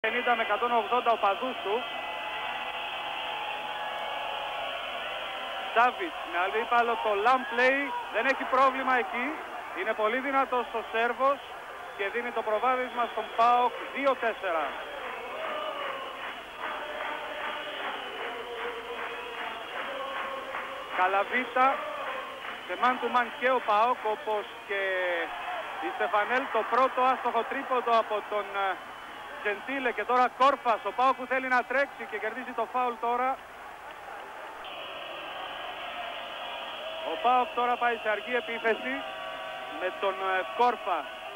50 με 180 οπαδούς του. Σάβιτς με αντίπαλο το Λάμπλεϊ, δεν έχει πρόβλημα εκεί. Είναι πολύ δυνατός ο Σέρβος και δίνει το προβάδισμα στον ΠΑΟΚ 2-4. Καλαβίτα, σε man to man και ο ΠΑΟΚ, όπως και η Στεφανέλ, το πρώτο άστοχο τρίποντο από τον Τζεντίλε και τώρα Κόρφας, ο ΠΑΟΚ που θέλει να τρέξει και κερδίζει το φάουλ τώρα. Ο ΠΑΟΚ τώρα πάει σε αργή επίθεση με τον Κόρφα.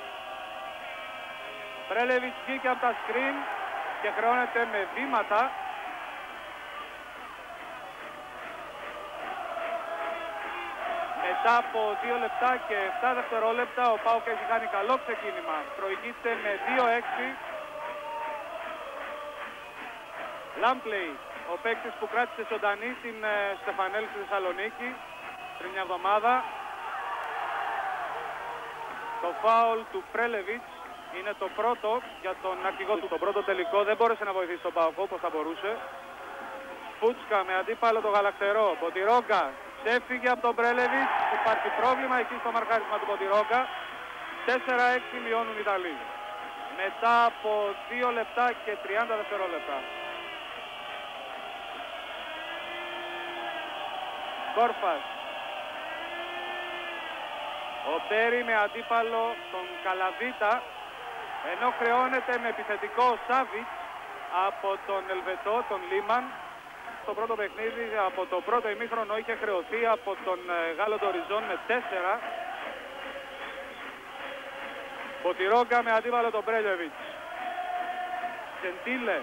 Πρέλεβιτς βγήκε από τα σκριν και χρεώνεται με βήματα. Μετά από 2 λεπτά και 7 δευτερόλεπτα ο ΠΑΟΚ έχει κάνει καλό ξεκίνημα. Προηγείται με 2-6. Λάμπλεϊ, ο παίκτης που κράτησε ζωντανή την Στεφανέλ στη Θεσσαλονίκη πριν μια εβδομάδα. Το φάουλ του Πρέλεβιτς είναι το πρώτο για τον αρχηγό του. Το πρώτο τελικό, δεν μπόρεσε να βοηθήσει τον ΠΑΟΚ όπως θα μπορούσε. Φούτσκα με αντίπαλο το Γαλακτερό. Ποτηρόγκα ξέφυγε από τον Πρέλεβιτς. Υπάρχει πρόβλημα εκεί στο μαρκάρισμα του Ποτηρόγκα. 4-6 μειώνουν οι Ιταλοί. Μετά από 2 λεπτά και 30 δευτερόλεπτα. Κόρφας. Ο Μπέρι με αντίπαλο τον Καλαβίτα, ενώ χρεώνεται με επιθετικό Σάβιτς από τον Ελβετό, τον Λίμαν. Στο πρώτο παιχνίδι, από το πρώτο ημίχρονο, είχε χρεωθεί από τον Γάλλο Ντοριζόν με 4. Ποτηρόγκα με αντίπαλο τον Πρέλεβιτς. Τζεντίλε.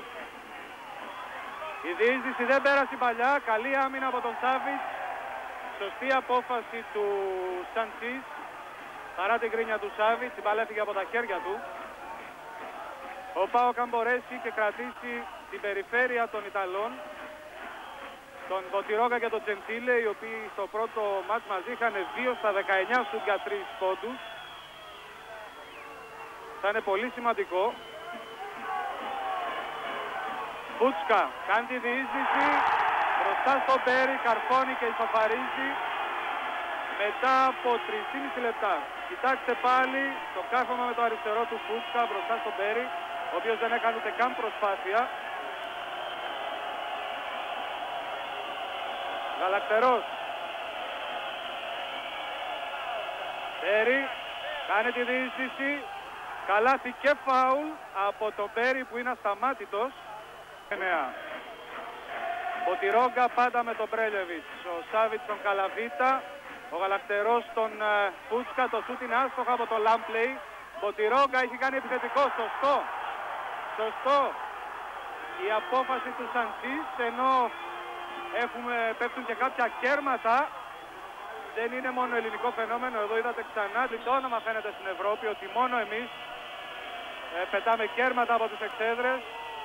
Η διείσδυση δεν πέρασε παλιά, καλή άμυνα από τον Σάβιτς. Σωστή απόφαση του Σαντσής. Παρά την κρίνια του Σάβιτς, η μπάλα έφυγε από τα χέρια του. Ο ΠΑΟΚ αν μπορέσει και κρατήσει την περιφέρεια των Ιταλών, τον Ποτηρόγκα και τον Τζεντίλε, οι οποίοι στο πρώτο μάτς μαζί είχαν 2 στα 19 σουτ για 3 πόντους. Θα είναι πολύ σημαντικό. Φούτσκα κάνει τη διείσδυση μπροστά στον Μπέρι, καρφώνει και ισοφαρίζει μετά από 3,5 λεπτά. Κοιτάξτε πάλι το κάρφωμα με το αριστερό του Φούτσκα μπροστά στον Μπέρι, ο οποίος δεν έκανε ούτε καν προσπάθεια. Γαλακτερός. Μπέρι κάνει τη διείσδυση. Καλάθι και φάουλ από τον Μπέρι που είναι ασταμάτητος. 9. Ποτηρόγκα πάντα με τον Πρέλεβιτς. Ο Σάβιτς τον Καλαβίτα. Ο Γαλακτερός τον Φούτσκα. Το σούτ είναι άστοχα από τον Λάμπλεϊ. Ποτηρόγκα έχει κάνει επιθετικό. Σωστό. Σωστό. Η απόφαση του Σαντσής, ενώ πέφτουν και κάποια κέρματα. Δεν είναι μόνο ελληνικό φαινόμενο. Εδώ είδατε ξανά το όνομα φαίνεται στην Ευρώπη ότι μόνο εμείς πετάμε κέρματα από τις εξέδρες.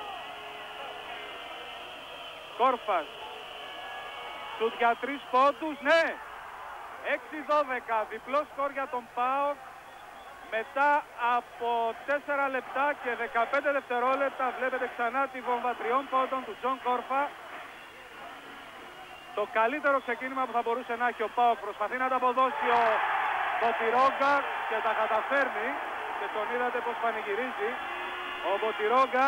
Κόρφας. Σουτ για 3 πόντους, ναι! 6-12, διπλό σκορ για τον ΠΑΟΚ. Μετά από 4 λεπτά και 15 δευτερόλεπτα βλέπετε ξανά τη βόμβα 3 πόντων του Τζον Κόρφα. Το καλύτερο ξεκίνημα που θα μπορούσε να έχει ο ΠΑΟΚ. Προσπαθεί να τα αποδώσει ο Ποτηρόγκα και τα καταφέρνει. Και τον είδατε πως πανηγυρίζει. Ο Ποτηρόγκα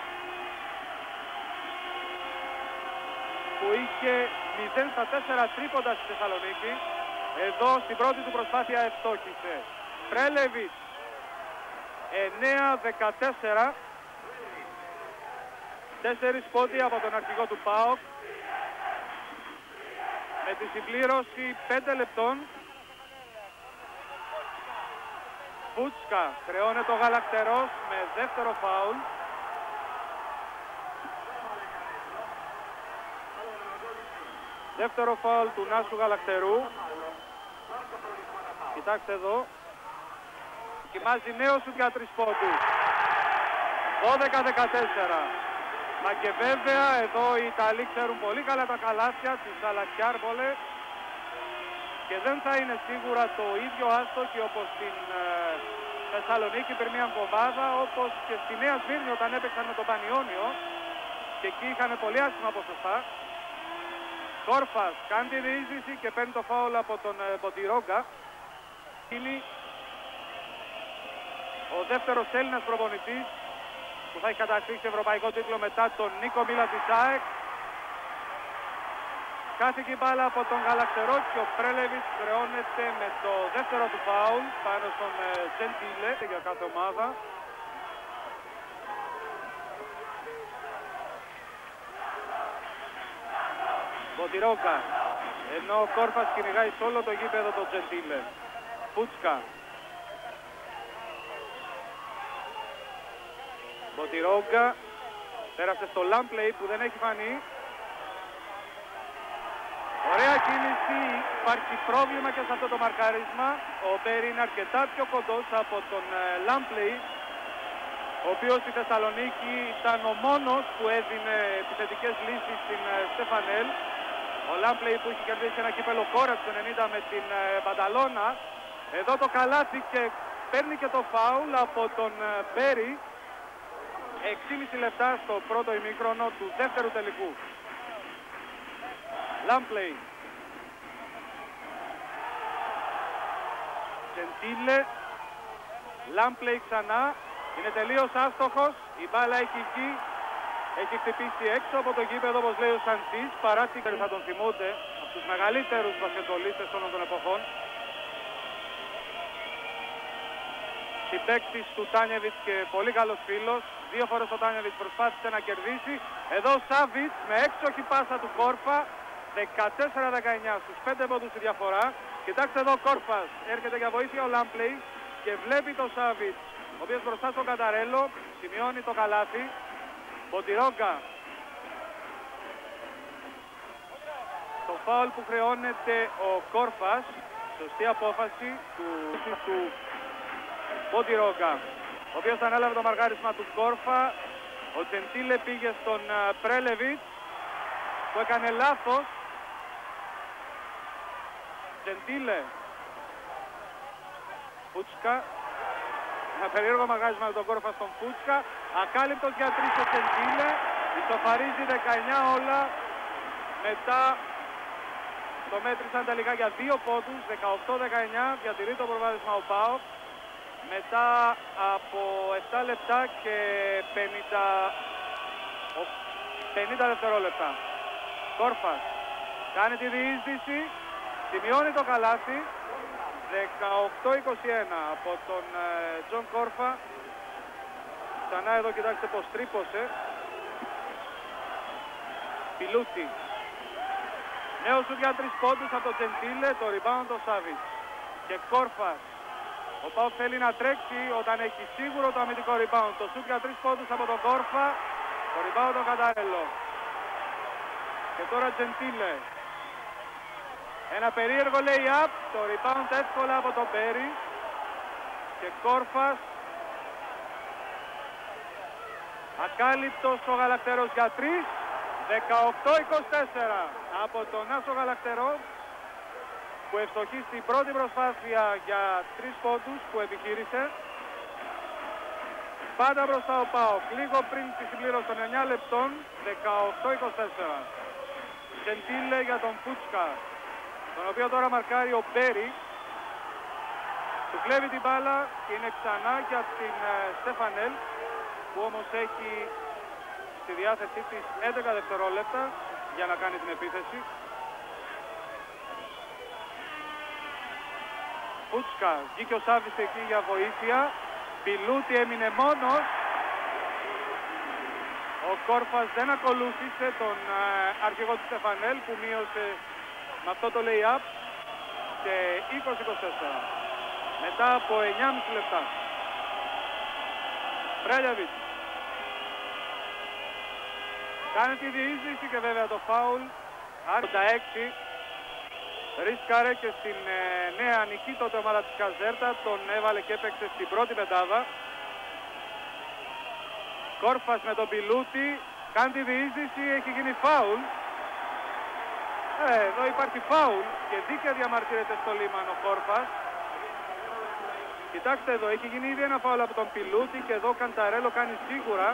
που είχε 0 στα 4 τρίποντα στη Θεσσαλονίκη. Εδώ στην πρώτη του προσπάθεια ευστόχησε. Πρέλεβιτς 9-14. 4 πόντοι από τον αρχηγό του ΠΑΟΚ. Με τη συμπλήρωση 5 λεπτών. Φούτσκα χρεώνεται ο Γαλακτερός με δεύτερο φάουλ. Δεύτερο φάουλ του Νάσου Γαλακτερού. Κοιτάξτε εδώ. Κοιμάζει νέο σουτ για 3 πόντους. 12-14. Μα και βέβαια εδώ οι Ιταλοί ξέρουν πολύ καλά τα καλάθια της Αλακιάρμπολε και δεν θα είναι σίγουρα το ίδιο άστοχοι όπως την Θεσσαλονίκη πριν μια εβδομάδα, όπως και στη Νέα Σμύρνη όταν έπαιξαν με τον Πανιόνιο και εκεί είχαν πολύ άσχημα ποσοστά. Κόρφας κάνει τη διείσδυση και παίρνει το φάουλ από τον Μποντιρόγκα. Είναι ο δεύτερος Έλληνας προπονητής που θα έχει κατακτήσει ευρωπαϊκό τίτλο μετά τον Νίκο Μίλα της ΑΕΚ. Χάθηκε η μπάλα από τον Γαλακτερό και ο Πρέλεβιτς χρεώνεται με το δεύτερο του φάουλ πάνω στον Τζεντίλε για κάθε ομάδα. Μποντιρόγκα, ενώ ο Κόρφας κυνηγάει σε όλο το γήπεδο τον Τζεντίλε. Πούτσκα. Μποντιρόγκα πέρασε στο Λάμπλεϊ που δεν έχει φανεί. Ωραία κίνηση, υπάρχει πρόβλημα και σε αυτό το μαρκάρισμα. Ο Μπέρι είναι αρκετά πιο κοντός από τον Λάμπλεϊ, ο οποίος στη Θεσσαλονίκη ήταν ο μόνος που έδινε επιθετικές λύσεις στην Στεφανέλ. Ο Λάμπλεϊ που είχε κερδίσει ένα κύπελο χώρας του 90 με την Μπανταλώνα. Εδώ το καλάθι και παίρνει και το φάουλ από τον Μπέρι. 6,5 λεπτά στο πρώτο ημίχρονο του δεύτερου τελικού. Λάμπλεϊ. Τζεντίλε. Λάμπλεϊ ξανά. Είναι τελείως άστοχος. Η μπάλα έχει εκεί. Έχει χτυπήσει έξω από το γήπεδο, όπως λέει ο Σαντής. Παράτηκαν, θα τον θυμούνται, από τους μεγαλύτερους μπασκετμπολίστες όλων των εποχών. Συμπαίκτης του Τάνιεβιτς και πολύ καλός φίλος. Δύο φορές ο Τάνιεβιτς προσπάθησε να κερδίσει. Εδώ ο Σάβιτς με έξοχη πάσα του Κόρφα. 14-19 στους 5 πόντους τη διαφορά. Κοιτάξτε εδώ ο Κόρφας. Έρχεται για βοήθεια ο Λάμπλεϊ και βλέπει το Σάβιτς, ο οποίος μπροστά στον Καταρέλο σημειώνει το καλάθι. Μποντιρόγκα. Το φάουλ που χρεώνεται ο Κόρφας. Σωστή απόφαση του Μποντιρόγκα, ο οποίος ανέλαβε το μαργάρισμα του Κόρφα. Ο Τζεντίλε πήγε στον Πρέλεβιτς που έκανε λάθος. Τζεντίλε. Πούτσκα. Ένα περίεργο μαργάρισμα με τον Κόρφα στον Πούτσκα. Ακάλυπτος για 3 ο Τζεντίλε. Ισοφαρίζει 19 όλα. Μετά το μέτρησαν τελικά για 2 πόντους. 18-19. Διατηρεί το προβάδισμα ο ΠΑΟΚ. Μετά από 7 λεπτά και 50 δευτερόλεπτα. Κόρφας κάνει τη διείσδυση, σημειώνει το καλάθι. 18-21 από τον Τζον Κόρφα. Ξανά εδώ κοιτάξτε πως τρύπωσε. Πιλούτη. Νέο σουτ για 3 πόντους από τον Τζεντίλε, το rebound ο Σάβιτς. Και Κόρφας. Ο ΠΑΟΚ θέλει να τρέξει όταν έχει σίγουρο το αμυντικό rebound. Το σουτ για 3 πόντους από τον Κόρφα. Το rebound τον Καταρέλο. Και τώρα Τζεντίλε. Ένα περίεργο lay-up. Το rebound εύκολα από τον Μπέρι. Και Κόρφας. Ακάλυπτος ο Γαλακτερός για 3. 18-24 από τον Άσο Γαλακτερό, που ευστοχεί στην πρώτη προσπάθεια για 3 πόντους που επιχείρησε. Πάντα μπροστά ο ΠΑΟΚ, λίγο πριν τη συμπλήρωση των 9 λεπτών. 18-24. Τζεντίλε για τον Πούτσκα, τον οποίο τώρα μαρκάρει ο Μπέρι. Του κλέβει την μπάλα και είναι ξανά για την Στεφανέλ, που όμως έχει στη διάθεσή της 11 δευτερόλεπτα για να κάνει την επίθεση. Πούτσκα, βγήκε ο Σάβης εκεί για βοήθεια. Πιλούτη έμεινε μόνος. Ο Κόρφας δεν ακολούθησε τον αρχηγό του Στεφανέλ, που μείωσε με αυτό το lay-up σε 20-24. Μετά από 9,5 λεπτά. Πρέλεβιτς. Κάνει τη διείσδυση και βέβαια το φάουλ. 86. Ρίσκαρε και στην νέα νική τότε ομάδα της Καζέρτα. Τον έβαλε και έπαιξε στην πρώτη πεντάδα. Κόρφας με τον Πιλούτη. Κάνει τη διείσδυση. Έχει γίνει φάουλ. Εδώ υπάρχει φάουλ και δίκαια διαμαρτύρεται στο Λίμαν ο Κόρφας. Κοιτάξτε εδώ, έχει γίνει ήδη ένα φάουλ από τον Πιλούτη και εδώ ο Κανταρέλο κάνει σίγουρα.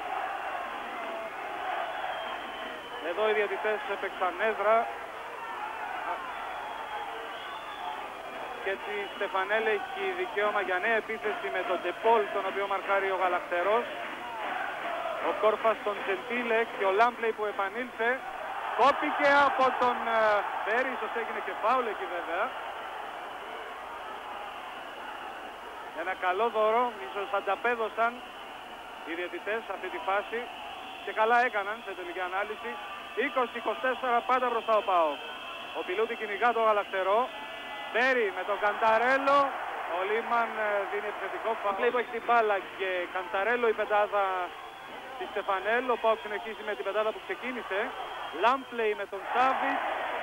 Εδώ οι διαιτητές έπαιξαν έδρα. Και έτσι η Στεφανέλ έχει δικαίωμα για νέα επίθεση με τον Ντεπόλ, τον οποίο μαρκάρει ο Γαλακτερός. Ο Κόρφας τον Τζεντίλε και ο Λάμπλεϊ που επανήλθε. Κόπηκε από τον Μπέρι, ίσως έγινε και φάουλ εκεί βέβαια. Ένα καλό δώρο, ίσως ανταπέδωσαν οι διαιτητές σε αυτή τη φάση και καλά έκαναν σε τελική ανάλυση. 20-24 πάντα μπροστά ο ΠΑΟΚ. Ο Πιλούτη κυνηγά τον Γαλακτερό. Μπέρι με τον Κανταρέλο. Ο Λίμαν δίνει επιθετικό φάουλ που έχει την μπάλα και Κανταρέλο η πεντάδα τη Στεφανέλ. Ο ΠΑΟΚ συνεχίζει με την πεντάδα που ξεκίνησε. Λάμπλεϊ με τον Σάβιτ.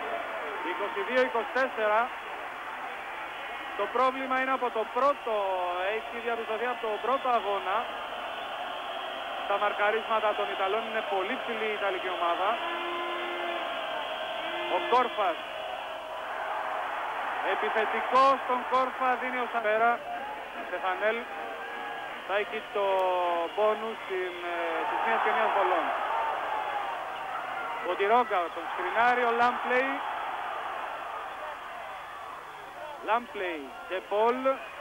22-24. Το πρόβλημα είναι από το πρώτο, έχει διαπιστωθεί από το πρώτο αγώνα. Τα μαρκαρίσματα των Ιταλών είναι πολύ ψηλή η Ιταλική ομάδα. Ο Κόρφας. Επιθετικό στον Κόρφα δίνει ο Σαπέρα. Στεφανέλ θα έχει το μπόνους της μίας και μίας βολών. Ο Τιρόγκα τον σκρινάρει, ο Λάμπλεϊ. Λάμπλεϊ, Ντεπόλ.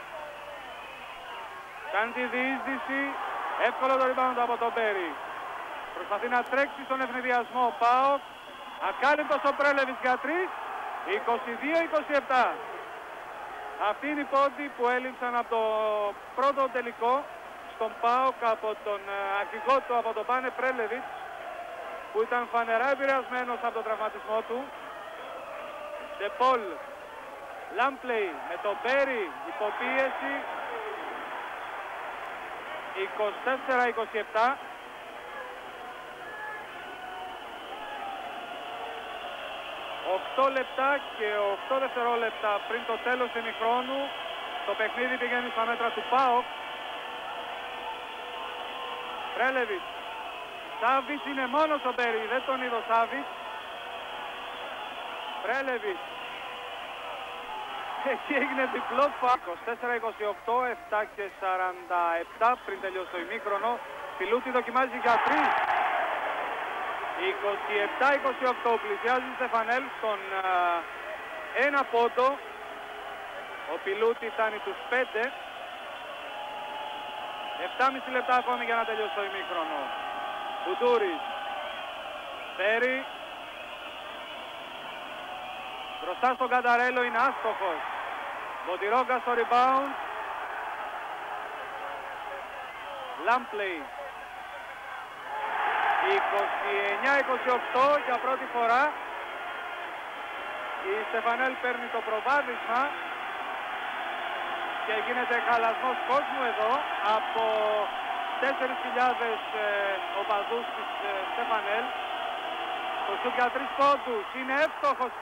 Κάνει τη διείσδυση. Εύκολο το rebound από τον Μπέρι. Προσπαθεί να τρέξει στον ευνηδιασμό ο ΠΑΟΚ. Ακάλυπτος ο Πρέλεβιτς για 3. 22-27. Αυτή είναι η πόντη που έλειψαν από το πρώτο τελικό στον ΠΑΟΚ από τον αρχηγό του, από τον Πάνε Πρέλεβιτς, που ήταν φανερά επηρεασμένος από τον τραυματισμό του. Ντεπόλ, Λάμπλεϊ με τον Μπέρι, υποπίεση. 24-27. 8 λεπτά και 8 δευτερόλεπτα πριν το τέλος του ημιχρόνου. Το παιχνίδι πηγαίνει στα μέτρα του ΠΑΟΚ. Πρέλεβιτς. Σάβιτς είναι μόνος ο Μπέρι, δεν τον είδε ο Σάβιτς. Πρέλεβιτς. Εκεί έγινε διπλό φάουλ. 24-28, 7 και 47 πριν τελειώσει το ημίχρονο. Πιλούτη δοκιμάζει για 3. 27-28 πλησιάζει η Στεφανέλ στον ένα πόντο. Ο Πιλούτη φτάνει τους 5. 7,5 λεπτά ακόμη για να τελειώσει το ημίχρονο. Κουντούρης. Μπέρι. Μπροστά στον Κανταρέλο είναι άστοχος. Μποτιρόγκα στο rebound. Λάμπλεϊ. 29-28 για πρώτη φορά. Η Στεφανέλ παίρνει το προβάδισμα και γίνεται χαλασμός κόσμου εδώ από 4.000 οπαδούς της Στεφανέλ. Το σουτ για 3 πόντους είναι εύστοχος.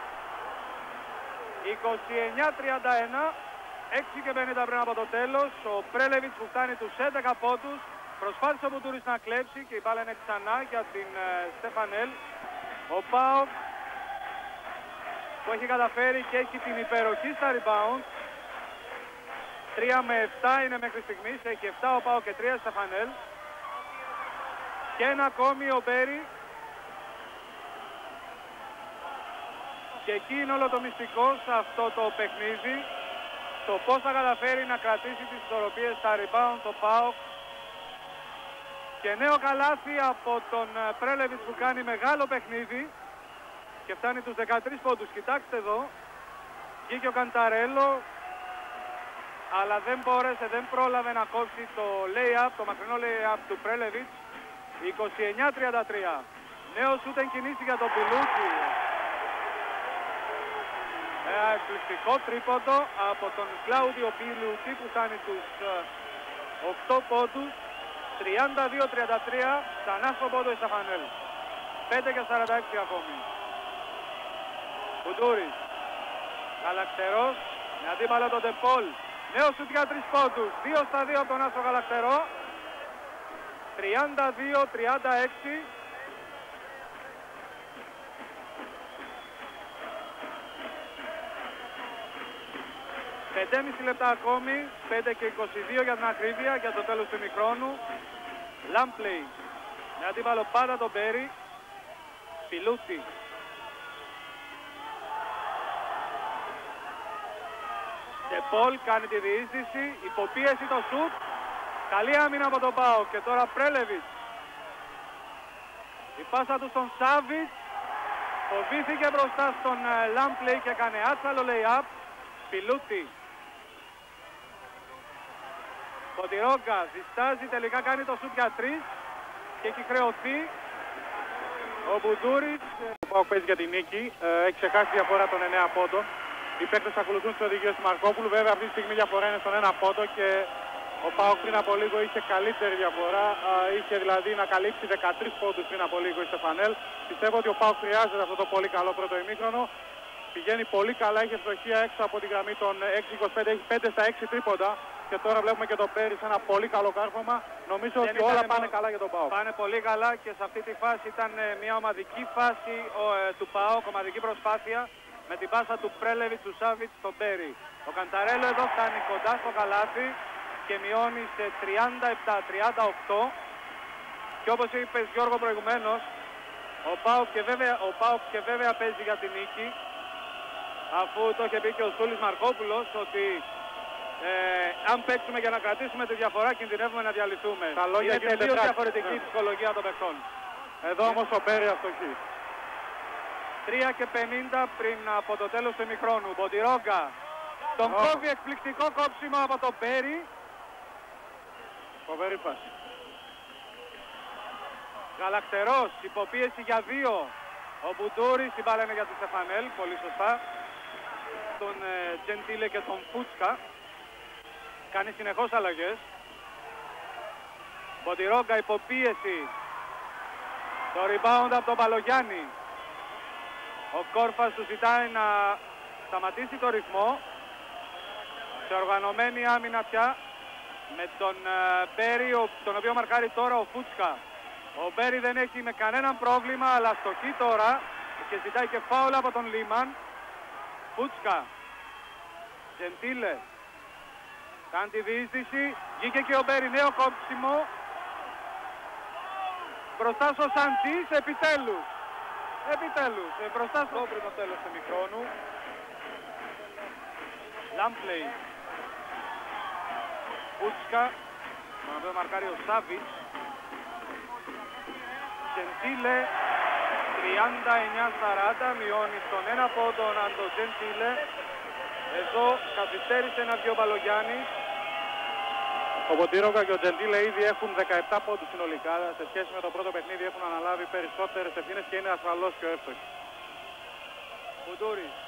29-31, 6 και 50 πριν από το τέλος. Ο Πρέλεβιτς που φτάνει τους 11 πόντους. Προσπάθησε ο Μπουτούρης να κλέψει και η μπάλα είναι ξανά για την Στεφανέλ. Ο ΠΑΟΚ που έχει καταφέρει και έχει την υπεροχή στα rebound. 3 με 7 είναι μέχρι στιγμής. Έχει 7 ο ΠΑΟΚ και 3 Στεφανέλ. Και ένα ακόμη ο Μπέρι. Και εκεί είναι όλο το μυστικό σε αυτό το παιχνίδι. Το πώς θα καταφέρει να κρατήσει τις ισορροπίες στα rebound το ΠΑΟΚ. Και νέο καλάθι από τον Πρέλεβιτς που κάνει μεγάλο παιχνίδι και φτάνει τους 13 πόντους. Κοιτάξτε εδώ, βγήκε ο Κανταρέλο, αλλά δεν μπόρεσε, δεν πρόλαβε να κόψει το lay-up, το μακρινό lay-up του Πρέλεβιτς. 29-33. Νέο σούτ εν κινήσει για τον Πιλούτη. Εκπληκτικό τρίποντο από τον Κλάουδιο Πιλούτη που φτάνει τους 8 πόντους. 32-33, ξανά στον πόντο η Στεφανέλ. 5 και 46 ακόμη. Κουντούρης. Γαλακτερός. Με αντίπαλο τον Ντεπόλ. Νέο σουτ για 3 πόντους. 2 στα 2 από τον Άσο Γαλακτερό. 32-36. 5,5 λεπτά ακόμη, 5 και 22 για την ακρίβεια για το τέλος του ημιχρόνου. Λάμπλεϊ με αντίπαλο πάντα τον Μπέρι. Πιλούτη. Ντεπόλ κάνει τη διείσδυση, υποπίεση το σουτ. Καλή άμυνα από τον ΠΑΟΚ και τώρα Πρέλεβιτς. Η πάσα του στον Σάβιτς. Φοβήθηκε μπροστά στον Λάμπλεϊ και έκανε άτσαλο lay-up. Πιλούτη. Ποτηρόγκα διστάζει, τελικά κάνει το σουτ για 3 και έχει χρεωθεί. Ο Μπουντούρης. Ο ΠΑΟΚ παίζει για την νίκη, έχει ξεχάσει διαφορά των 9 πόντων. Οι παίκτες ακολουθούν τις οδηγίες του Μαρκόπουλου. Βέβαια αυτή τη στιγμή η διαφορά είναι στον 1 πόντο και ο ΠΑΟΚ πριν από λίγο είχε καλύτερη διαφορά. Είχε δηλαδή να καλύψει 13 πόντους πριν από λίγο η Στεφανέλ. Πιστεύω ότι ο ΠΑΟΚ χρειάζεται αυτό το πολύ καλό πρώτο ημίχρονο. Πηγαίνει πολύ καλά, έχει ευστοχία έξω από τη γραμμή των 6-25, έχει 5 στα 6 τρίποντα. Και τώρα βλέπουμε και τον Πέρι σε ένα πολύ καλό κάρφωμα. Νομίζω ότι όλα πάνε καλά για τον ΠΑΟΚ. Πάνε πολύ καλά και σε αυτή τη φάση ήταν μια ομαδική φάση του ΠΑΟΚ, ομαδική προσπάθεια. Με την πάσα του Πρέλεβιτς, του Σάβιτς στον Πέρι. Ο Κανταρέλο εδώ φτάνει κοντά στο καλάθι και μειώνει σε 37-38. Και όπως είπες Γιώργο προηγουμένως, ο ΠΑΟΚ και βέβαια παίζει για την νίκη. Αφού το είχε πει και ο Στούλης Μαρκόπουλος ότι αν παίξουμε για να κρατήσουμε τη διαφορά κινδυνεύουμε να διαλυθούμε. Είναι τελείως διαφορετική η ψυχολογία των παιχτών. Εδώ όμως ο Πέρι αστοχεί. 3 και 50 πριν από το τέλος του ημιχρόνου. Μποντιρόγκα τον κόβει, εκπληκτικό κόψιμο από τον Πέρι. Φοβερή φάση. Γαλακτερός, υποπίεση για 2. Ο Μπουντούρης, η μπάλα είναι για τη Στεφανέλ, πολύ σωστά. Τον Τζεντίλε και τον Φούτσκα. Κάνει συνεχώς αλλαγές. Μποντιρόγκα, υποπίεση. Το rebound από τον Παλογιάννη. Ο Κόρφας του ζητάει να σταματήσει το ρυθμό. Σε οργανωμένη άμυνα πια με τον Μπέρι, τον οποίο μαρκάρει τώρα ο Φούτσκα. Ο Μπέρι δεν έχει με κανέναν πρόβλημα, αλλά στοχεί τώρα και ζητάει και φάουλ από τον Λίμαν. Φούτσκα. Τζεντίλε. Κάνει τη διείσδυση. Βγήκε και ο Μπέρι, νέο κόψιμο. Μπροστά στο Σαντζής, επιτέλους. Επιτέλους, μπροστά στο πριν το τέλος του μικρόνου. Λάμπλεϊ. Φούτσκα. Τον οποίο μαρκάρει ο Σάβιτς. Τζεντίλε. 39-40, μειώνει στον 1 πόντο αν το Τζεντίλε. Εδώ καθυστέρησε να βγει ο Μπαλογιάννης. Ο Μποντιρόγκα και ο Τζεντίλε ήδη έχουν 17 πόντους συνολικά. Σε σχέση με το πρώτο παιχνίδι έχουν αναλάβει περισσότερες ευθύνες και είναι ασφαλώς πιο εύστοχοι. Μπουντούρης.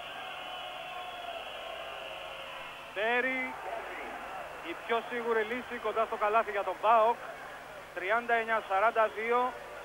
Μπέρι. Η πιο σίγουρη λύση κοντά στο καλάθι για τον ΠΑΟΚ. 39-42.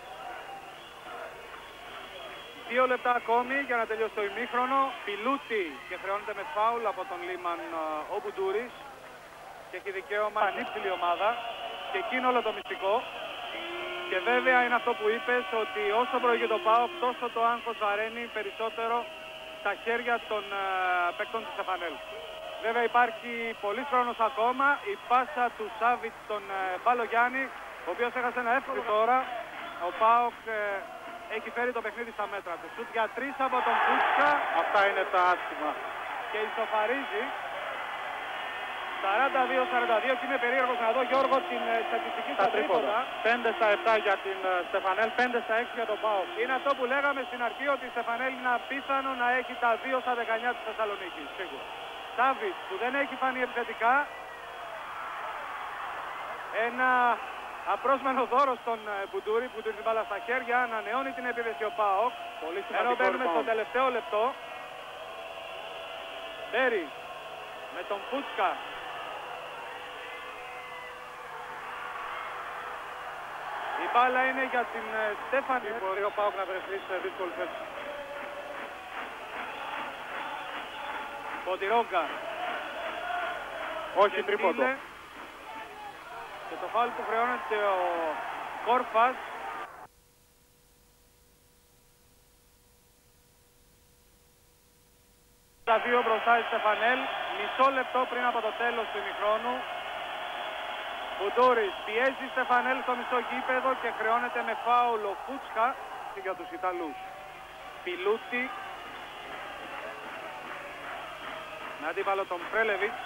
2 λεπτά ακόμη για να τελειώσει το ημίχρονο. Πιλούτη και χρεώνεται με φάουλ από τον Λίμαν ο Μπουντούρης. Και έχει δικαίωμα ανήψηλη ομάδα. Και εκείνο όλο το μυστικό. Και βέβαια είναι αυτό που είπες, ότι όσο προηγεί το ΠΑΟΚ, τόσο το άγχος βαραίνει περισσότερο στα χέρια των παίκτων της Στεφανέλ. Βέβαια υπάρχει πολύς χρόνος ακόμα. Η πάσα του Σάβιτς στον Μπαλογιάννη, ο οποίος έχασε ένα εύκολο τώρα. Ο ΠΑΟΚ έχει φέρει το παιχνίδι στα μέτρα του. Σουτ για 3 από τον Φούτσκα. Αυτά είναι τα άσχημα. Και ισοφαρίζει. 42-42 και είμαι περίεργος να δω, Γιώργο, την στατιστική στα τρίποντα. 5 στα 7 για την Στεφανέλ, 5 στα 6 για τον ΠΑΟΚ. Είναι αυτό που λέγαμε στην αρχή, ότι η Στεφανέλ είναι απίθανο να έχει τα 2 στα 19 της Θεσσαλονίκης. Σίγουρα. Σάβιτς που δεν έχει φανεί επιθετικά. Ένα απρόσμενο δώρο στον Μπουντούρη που του την μπάλα στα χέρια. Ανανεώνει την επίθεση ο ΠΑΟΚ. Ενώ μπαίνουμε στο τελευταίο λεπτό. Μπέρι με τον Φούτσκα. Η μπάλα είναι για την Στέφανη. Μπορεί ο ΠΑΟΚ να βρεθεί σε δύσκολη θέση. Ποτηρόγκα. Όχι τρίποντο. Και το φάουλ που χρεώνεται ο Κόρφας. Τα δύο μπροστά η Στεφανέλ. μισό λεπτό πριν από το τέλος του ημιχρόνου. Μπουντούρης πιέζει Στεφανέλ στο μισό γήπεδο και χρεώνεται με φάουλ ο Φούτσκα για τους Ιταλούς. Πιλούτη με αντίπαλο τον Πρέλεβιτς.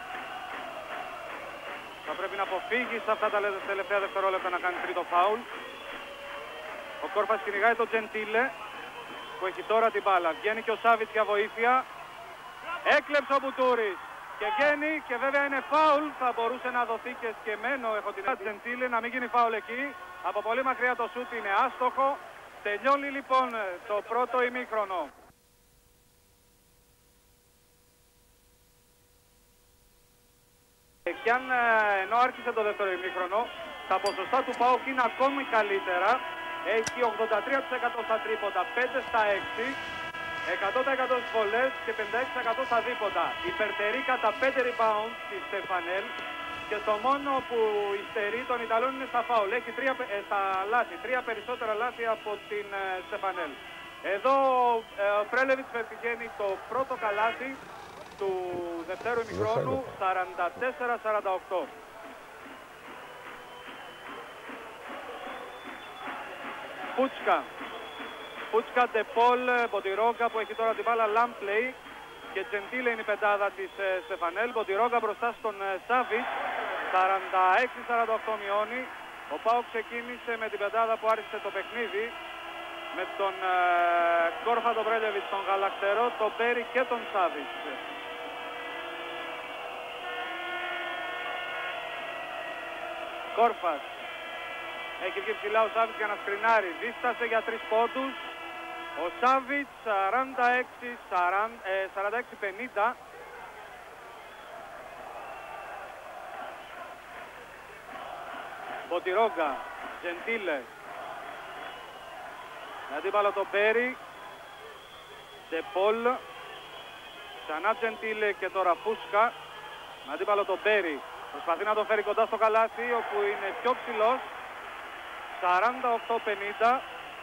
Θα πρέπει να αποφύγει σε αυτά τα τελευταία δευτερόλεπτα να κάνει τρίτο φάουλ. Ο Κόρφας κυνηγάει τον Τζεντίλε που έχει τώρα την μπάλα. Βγαίνει και ο Σάβιτς για βοήθεια. Έκλεψε ο Μπουτούρης και βγαίνει και βέβαια είναι φάουλ. Θα μπορούσε να δοθεί και σκεμμένο. Έχω την Τζεντίλε να μην γίνει φάουλ εκεί. Από πολύ μακριά το σούτ είναι άστοχο. Τελειώνει λοιπόν το πρώτο ημίχρονο. Και αν ενώ άρχισε το δεύτερο ημίχρονο, τα ποσοστά του ΠΑΟΚ είναι ακόμη καλύτερα. Έχει 83% στα τρίποντα, 5 στα 6, 100% στις βολές και 56% στα δίποτα. Υπερτερεί κατά 5 rebounds στη Στεφανέλ και το μόνο που υστερεί των Ιταλών είναι στα φάουλ. Έχει τρία περισσότερα λάθη από την Στεφανέλ. Εδώ ο Πρέλεβιτς πετυχαίνει το πρώτο καλάθι του δευτέρου ημιχρόνου, 44-48. Φούτσκα, Ντεπόλ, Μποντιρόγκα που έχει τώρα την μπάλα, Λάμπλεϊ και Τζεντίλε είναι η πεντάδα της Στεφανέλ. Μποντιρόγκα μπροστά στον Σάβιτς, 46-48 μειώνει. Ο ΠΑΟΚ ξεκίνησε με την πεντάδα που άρχισε το παιχνίδι με τον Κόρφα, τον Πρέλεβιτς, τον Γαλακτερό, τον Μπέρι και τον Σάβιτς. Κόρφας. Έχει βγει ψηλά ο Σάβιτς για να σκρινάρει. Δίστασε για 3 πόντους. Ο Σάβιτς 46-50. Μποντιρόγκα, Τζεντίλε. Με αντίπαλο τον Μπέρι. Ντεπόλ. Ξανά Τζεντίλε και τώρα Φούσκα. Με αντίπαλο τον Μπέρι. Προσπαθεί να το φέρει κοντά στο καλάθι όπου είναι πιο ψηλός. 48-50.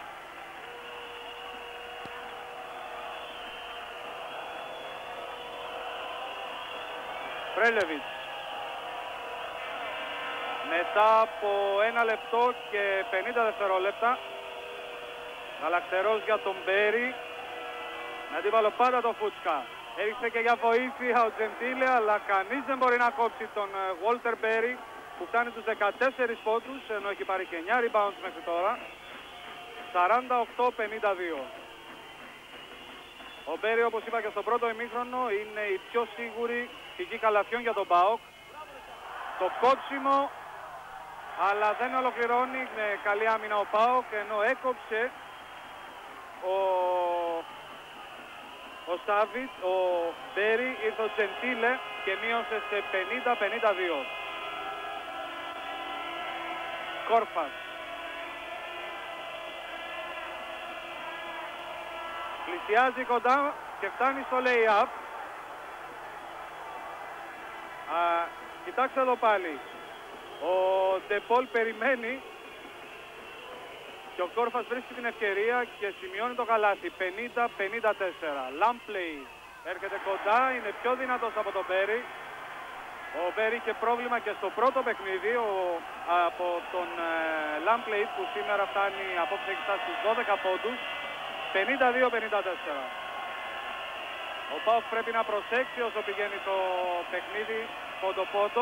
Πρέλεβιτς. Μετά από 1 λεπτό και 50 δευτερόλεπτα. Γαλακτερός για τον Μπέρι. Με αντίπαλο πάντα τον Φούτσκα. Έριξε και για βοήθεια ο Τζεντίλε, αλλά κανείς δεν μπορεί να κόψει τον Walter Μπέρι που φτάνει τους 14 πόντους, ενώ έχει πάρει και 9 rebounds μέχρι τώρα. 48-52. Ο Μπέρι, όπως είπα και στο πρώτο ημίχρονο, είναι η πιο σίγουρη πηγή καλαθιών για τον ΠΑΟΚ. Το κόψιμο, αλλά δεν ολοκληρώνει με καλή άμυνα ο ΠΑΟΚ, ενώ έκοψε ο Σάβιτς, ο Μπέρι, ήρθε ο Τζεντίλε και μείωσε σε 50-52. Κόρφας. Πλησιάζει κοντά και φτάνει στο lay-up. Κοιτάξτε εδώ πάλι. Ο Ντεπόλ περιμένει και ο Κόρφας βρίσκει την ευκαιρία και σημειώνει το καλάθι. 50-54. Λάμπλεϊ έρχεται κοντά, είναι πιο δυνατός από τον Μπέρι. Ο Μπέρι είχε πρόβλημα και στο πρώτο παιχνίδι από τον Λάμπλεϊ που σήμερα φτάνει απόψε έχει φτάσει στους 12 πόντους. 52-54. Ο ΠΑΟΚ πρέπει να προσέξει όσο πηγαίνει το παιχνίδι πόντο-πόντο.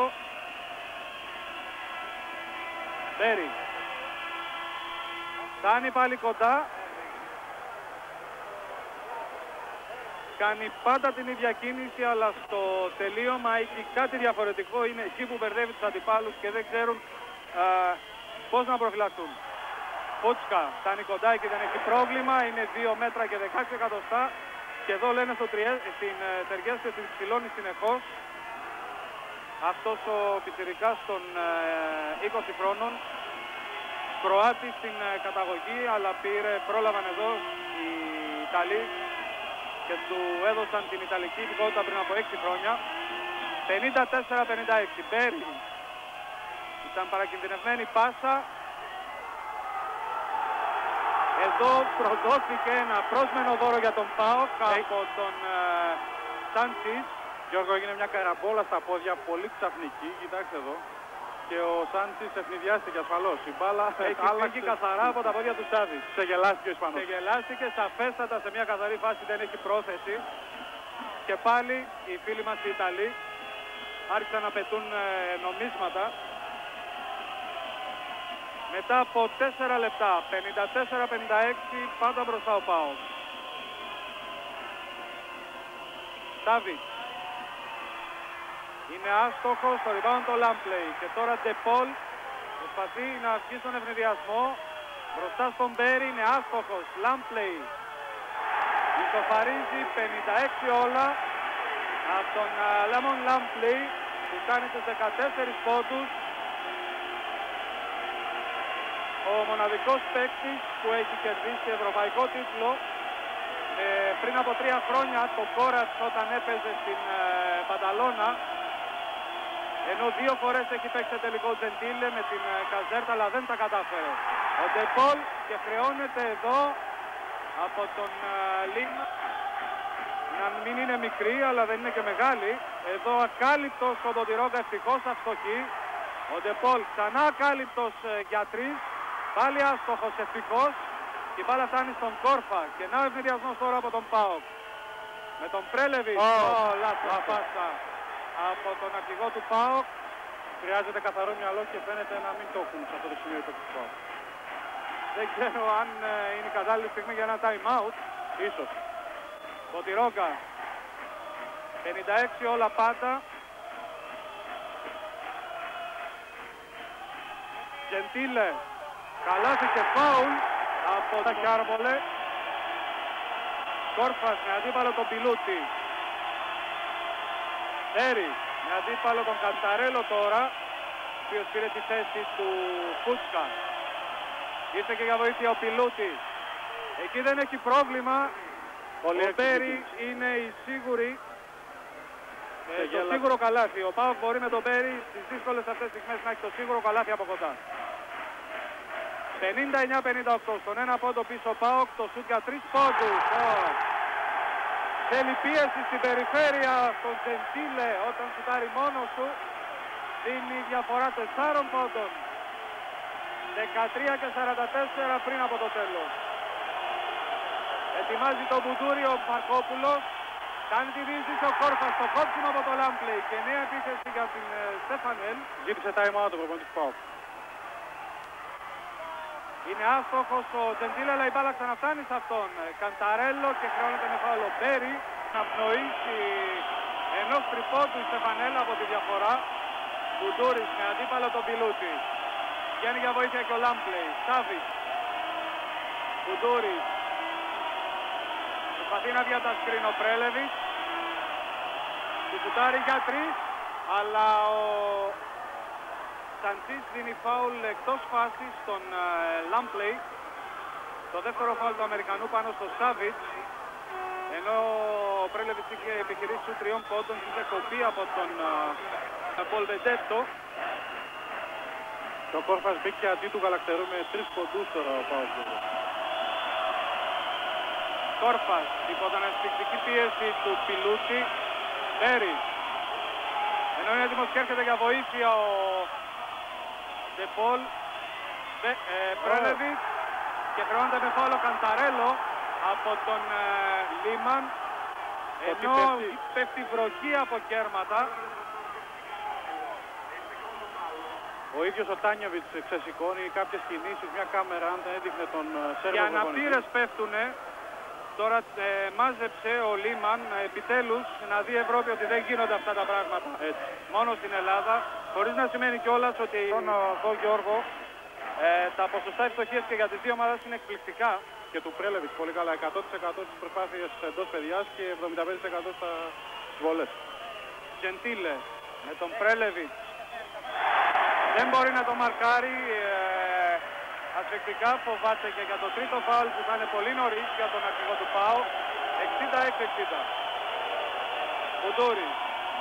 Μπέρι. Φτάνει πάλι κοντά. Κάνει πάντα την ίδια κίνηση, αλλά στο τελείωμα έχει κάτι διαφορετικό. Είναι εκεί που μπερδεύει τους αντιπάλους και δεν ξέρουν πώς να προφυλακτούν. Φούτσκα φτάνει κοντά και δεν έχει πρόβλημα. Είναι 2 μέτρα και 16 εκατοστά. Και εδώ λένε στην Τεργές και την ψηλώνει συνεχώς. Αυτός ο πιτσιρικάς των 20 χρόνων. Κροάτη στην καταγωγή, αλλά πρόλαβαν εδώ οι Ιταλοί και του έδωσαν την Ιταλική υπηκότητα πριν από 6 χρόνια. 54-56. Μπέρι. Ήταν παρακινδυνευμένη πάσα. Εδώ προδόθηκε ένα πρόσμενο δώρο για τον ΠΑΟΚ από τον Σάντσις. Γιώργο, έγινε μια καραμπόλα στα πόδια, πολύ ξαφνική, κοιτάξτε εδώ. Και ο Σάντσις ευνηδιάστηκε ασφαλώς. Η μπάλα έχει φύγει καθαρά από τα πόδια του Σάβιτς. Ξεγελάστηκε ο Ισπανός. Ξεγελάστηκε σαφέστατα σε μια καθαρή φάση, δεν έχει πρόθεση. Και πάλι οι φίλοι μας οι Ιταλοί άρχισαν να πετούν νομίσματα. Μετά από 4 λεπτά, 54-56, πάντα μπροστά ο ΠΑΟΚ. Σάβιτς. Είναι άστοχος στο rebound το Λάμπλεϊ. Και τώρα Ντεπόλ προσπαθεί να βγει στον ευνηδιασμό. Μπροστά στον Μπέρι, είναι άστοχος. Λάμπλεϊ ισοφαρίζει 56 όλα από τον Λέμον Λάμπλεϊ που κάνει τους 14 πόντους. Ο μοναδικός παίκτης που έχει κερδίσει ευρωπαϊκό τίτλο πριν από 3 χρόνια το Κόρατς όταν έπαιζε στην Πανταλώνα, ενώ 2 φορές έχει παίξει τελικό Τζεντίλε με την Καζέρτα, αλλά δεν τα κατάφερε. Ο Ντεπόλ και χρεώνεται εδώ από τον Λίμα να μην είναι μικρή αλλά δεν είναι και μεγάλη. Εδώ ακάλυπτος ο Μποτιρόγκα, ευτυχώς αστοχή. Ο Ντεπόλ ξανά ακάλυπτος για 3, πάλι άστοχος ευτυχώς. Η μπάλα φτάνει στον Κόρφα και να ο ευνηδιασμός τώρα από τον ΠΑΟΚ. Με τον Πρέλεβιτς, λάθος πάσα από τον αρχηγό του ΠΑΟΚ. Χρειάζεται καθαρό μυαλό και φαίνεται να μην το έχουν σε αυτό το σημείο του ΠΑΟΚ. Δεν ξέρω αν είναι η κατάλληλη στιγμή για ένα time out. Ίσως. Μποτιρόγκα. 56 όλα πάντα. Τζεντίλε. Καλάθι και φάουλ από τα Κιάρβολε. Κόρφας με αντίπαλο τον Πιλούτη. Τέρι με αντίπαλο τον Κανταρέλο τώρα, ο οποίος πήρε τη θέση του Φούτσκα. Ήρθε και για βοήθεια ο Πιλούτη. Εκεί δεν έχει πρόβλημα. Ο Μπέρι είναι η σίγουρη. Το σίγουρο καλάθι. Ο ΠΑΟΚ μπορεί με τον Μπέρι στις δύσκολες αυτές τις στιγμές να έχει το σίγουρο καλάθι από κοντά. 59-58 στον ένα πόντο πίσω ο ΠΑΟΚ, το σούτ για 3 πόντους. Θέλει πίεση στην περιφέρεια στον Τζεντίλε όταν σουτάρει μόνος του. Δίνει διαφορά 4 πόντων. 13 και 44 πριν από το τέλος. Ετοιμάζει το Μπουντούρι ο Μαρκόπουλος. Κάνει τη διείσδυση ο Κόρφας στο κόψιμο από το Λάμπλεϊ και νέα επίθεση για την Στέφανελ. Ζήτησε time out το προπονητής ΠΑΟΚ. Είναι άστοχος ο Τζεντίλε, αλλά η μπάλα ξαναφτάνει σε αυτόν. Κανταρέλο και χρεώνεται με φάουλο Μπέρι. Να πνοήσει ενός τριπόντου η Στεφανέλα από τη διαφορά. Μπουντούρης με αντίπαλο τον Πιλούτη. Βγαίνει για βοήθεια και ο Λάμπλεϊ. Σάβιτς. Μπουντούρης. Προσπαθεί να διατασκρίνει ο Πρέλεβιτς. Του σουτάρει για 3, αλλά ο Σαντσίς δίνει φάουλ εκτός φάσης στον Λάμπλεϊ. Το δεύτερο φάουλ του Αμερικανού πάνω στο Σάβιτς. Ενώ ο Πρέλεβιτς είχε επιχειρήσει σου 3 πόντων, είχε κοπεί από τον Πολ Βεντέτο. Το Κόρφας μπήκε αντί του Γαλακτερού με 3 ποντούς τώρα ο ΠΑΟΚ. Κόρφας υπό την ασφυκτική πίεση του Πιλούτη. Μπέρι. Ενώ είναι έτοιμος και έρχεται για βοήθεια ο Ντεπόλ. Πρέλεβιτς. Και χρεώνεται με φάουλο Κανταρέλο από τον Λίμαν. Ενώ πέφτει βροχή από κέρματα. Ο ίδιος ο Τάνιοβιτς ξεσηκώνει κάποιες κινήσεις, μια κάμερα αν δεν έδειχνε τον Σέρβο. Οι αναπήρες πέφτουνε. Τώρα μάζεψε ο Λίμαν επιτέλους να δει η Ευρώπη ότι δεν γίνονται αυτά τα πράγματα. Έτσι. Μόνο στην Ελλάδα. Χωρίς να σημαίνει κιόλας ότι εδώ Γιώργο τα ποσοστά ευστοχίας και για τις δύο ομάδες είναι εκπληκτικά. Και του Πρέλεβιτς πολύ καλά. 100% στις προσπάθειες εντός παιδιάς και 75% στα βολές. Τζεντίλε με τον Πρέλεβιτς. Δεν μπορεί να το μαρκάρει. Ασφυκτικά φοβάται και για το τρίτο φάουλ που θα είναι πολύ νωρίς για τον αρχηγό του ΠΑΟ. 66-60. Μπουντούρης.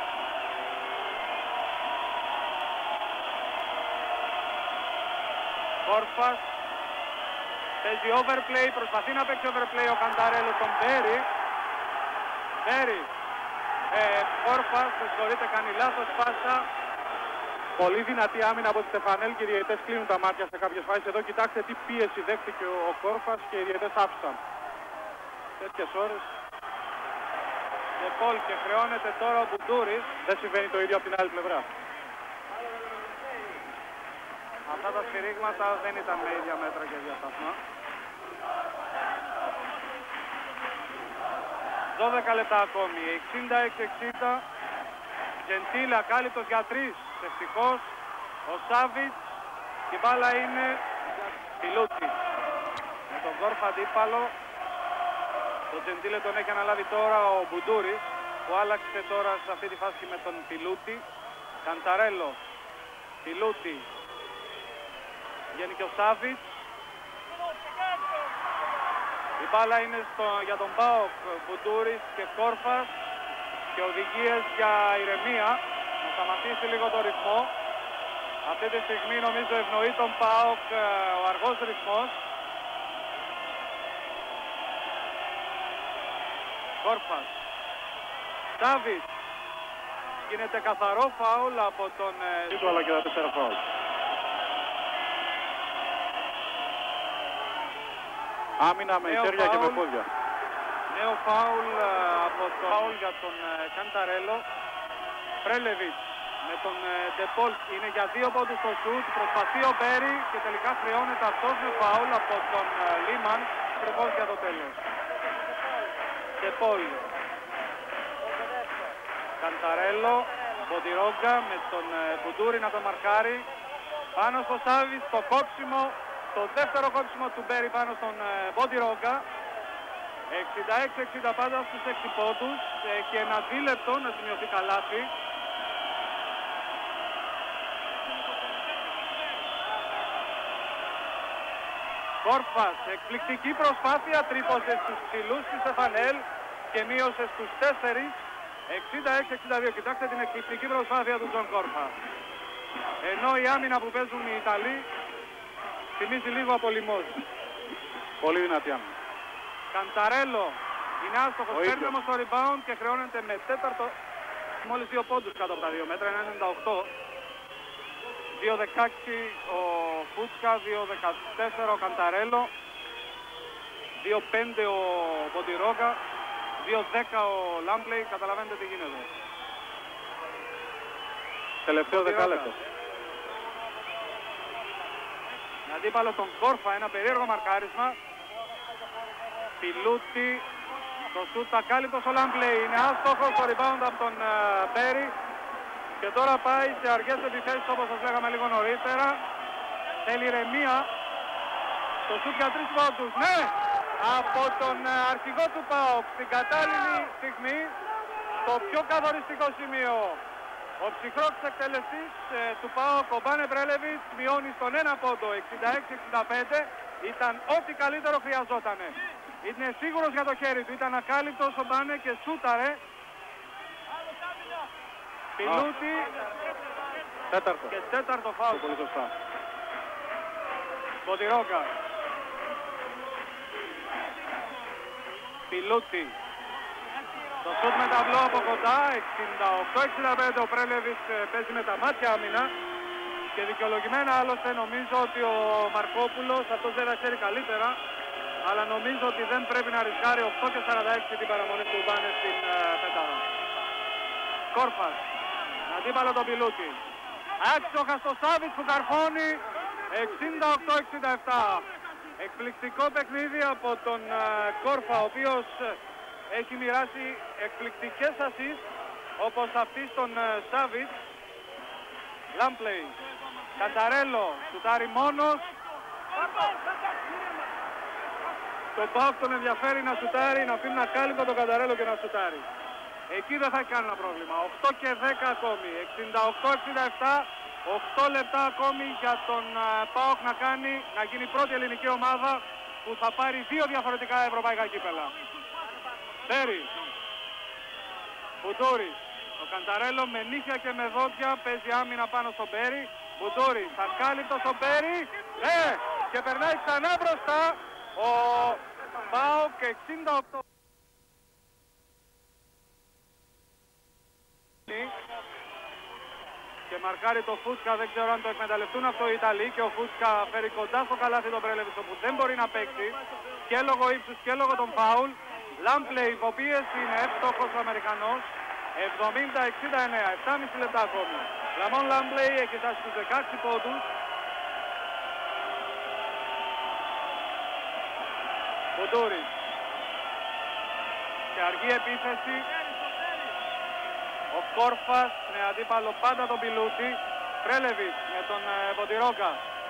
Κόρφας. Παίζει overplay, προσπαθεί να παίξει overplay ο Κανταρέλο τον Μπέρι. Μπέρι. Κόρφας, με συγχωρείτε, κάνει λάθος πάσα. Πολύ δυνατή άμυνα από τη Στεφανέλ και οι διαιτητές κλείνουν τα μάτια σε κάποιες φάσεις. Εδώ κοιτάξτε τι πίεση δέχτηκε ο Κόρφας και οι διαιτητές άφησαν. Τέτοιες ώρες. Και Πολ και χρεώνεται τώρα ο Μπουντούρης. Δεν συμβαίνει το ίδιο από την άλλη πλευρά. Αυτά τα σφυρίγματα δεν ήταν με ίδια μέτρα και διασταθμά. 12 λεπτά ακόμη. 66-60. Τζεντήλ ακάλυπτος για 3. Ευτυχώς. Ο Σάβιτς. Η μπάλα είναι Πιλούτη. Με τον Κόρφα αντίπαλο. Το Τζεντήλε τον έχει αναλάβει τώρα ο Μπουντούρης, που άλλαξε τώρα σε αυτή τη φάση με τον Πιλούτη. Κανταρέλο. Πιλούτη. Βγαίνει και ο Σάβιτς. Η μπάλα είναι για τον ΠΑΟΚ, Μπουντούρης και Κόρφας και οδηγίες για ηρεμία, να σταματήσει λίγο το ρυθμό. Αυτή τη στιγμή νομίζω ευνοεί τον ΠΑΟΚ ο αργός ρυθμός. Κόρφας. Σάβιτς. Γίνεται καθαρό φάουλ από τον Ζήτου, αλλά και τα 4 φάουλ. Άμυνα με χέρια και με πόδια. Νέο φάουλ από το φάουλ για τον Κανταρέλο. Πρέλεβιτς με τον Ντεπόλ είναι για 2 πόντους στο σουτ. Προσπαθεί ο Μπέρι και τελικά χρεώνεται αυτός με φάουλ από τον Λίμαν. Ακριβώς για το τέλος. Ντεπόλ. Κανταρέλο. Μποντιρόγκα με τον Μπουντούρη να τον μαρκάρει. Πάνω στο Σάβιτς, το κόψιμο. Το δεύτερο κόψιμο του Μπέρι πάνω στον Μποντιρόγκα. 66-60 πάντα στους 6 πόντους και ένα δίλεπτο να σημειωθεί καλάθι. Κόρφας, εκπληκτική προσπάθεια, τρύπωσε στους ψηλούς της Στεφανέλ και μείωσε στους 4. 66-62. Κοιτάξτε την εκπληκτική προσπάθεια του Τζον Κόρφα. Ενώ η άμυνα που παίζουν οι Ιταλοί θυμίζει λίγο από Λιμόζ. Πολύ δυνατή άμυνα. Κανταρέλο είναι άστοχος, παίρνει όμως το rebound και χρεώνεται με τέταρτο. Μόλις 2 πόντους κάτω από τα 2 μέτρα, 1,98. 2-16 ο Φούτσκα, 2-14 ο Κανταρέλο, 2-5 ο Μποντιρόγκα, 2-10 ο Λάμπλεϊ. Καταλαβαίνετε τι γίνεται. Τελευταίο δεκάλεπτο. Αντίπαλο τον Κόρφα, ένα περίεργο μαρκάρισμα. Πιλούτη, το σούτ ακάλυπτος ο Λάμπλεϊ. Είναι άστοχος, το rebound από τον Μπέρι. Και τώρα πάει σε αργές επιθέσεις όπως σας λέγαμε λίγο νωρίτερα. Θέλει ηρεμία. Το σούτ για 3 πόντους. Ναι! Από τον αρχηγό του ΠΑΟΚ στην κατάλληλη στιγμή, το πιο καθοριστικό σημείο. Ο ψυχρός εκτελεστής του ΠΑΟΚ, ο Μπάνε Πρέλεβιτς, μειώνει στον 1 πόντο. 66-65. Ήταν ό,τι καλύτερο χρειαζότανε. Είναι σίγουρος για το χέρι του. Ήταν ακάλυπτος ο Μπάνε και σούταρε. Πιλούτη και τέταρτο φάουλ. Πολύ σωστά. Μποντιρόγκα. Πιλούτη. Το σούτ με ταμπλό από κοντά. 68-65. Ο Πρέλεβιτς παίζει με τα μάτια άμυνα. Και δικαιολογημένα άλλωστε νομίζω ότι ο Μαρκόπουλος, αυτός δεν τα ξέρει καλύτερα, αλλά νομίζω ότι δεν πρέπει να ρισκάρει 8-46 την παραμονή του Μπάνε στην πεντάδα. Κόρφας. Αντίπαλο τον Πιλούτη. Άξοχα στο Σάβιτς που καρφώνει. 68-67. Εκπληκτικό παιχνίδι από τον Κόρφα, ο οποίος έχει μοιράσει εκπληκτικές ασίστ όπως αυτή στον Σάβιτς. Λάμπλεϊ. Κανταρέλο. Σουτάρει μόνος. Το ΠΑΟΚ τον ενδιαφέρει να σουτάρει, να αφήνει να κάλυπτο τον Κανταρέλο και να σουτάρει. Εκεί δεν θα έχει κανένα πρόβλημα. 8 και 10 ακόμη. 68-67. 8 λεπτά ακόμη για τον ΠΑΟΚ να γίνει η πρώτη ελληνική ομάδα που θα πάρει 2 διαφορετικά ευρωπαϊκά κύπελα. Μπέρι. Μπουντούρης. Ο Κανταρέλο με νύχια και με δόντια παίζει άμυνα πάνω στον Μπέρι. Μπουντούρης. Ακάλυπτος ο Μπέρι. Και περνάει ξανά μπροστά ο ΠΑΟΚ. 68. και μαρκάρει το Φούσκα. Δεν ξέρω αν το εκμεταλλευτούν αυτό οι Ιταλοί και ο Φούσκα φέρει κοντά στο καλάθι τον Πρέλεβιτς όπου δεν μπορεί να παίξει και λόγω ύψους και λόγω των φάουλ. Λάμπλεϊ υποπίεση, είναι εύστοχος ο Αμερικανός. 70-69, 7,5 λεπτά ακόμη. Λαμόν Λάμπλεϊ έχει φτάσει στους 16 πόντους. Μπουντούρης και αργή επίθεση. Ο Κόρφας με αντίπαλο πάντα τον Πιλούτη. Πρέλεβιτς με τον Μποντιρόγκα.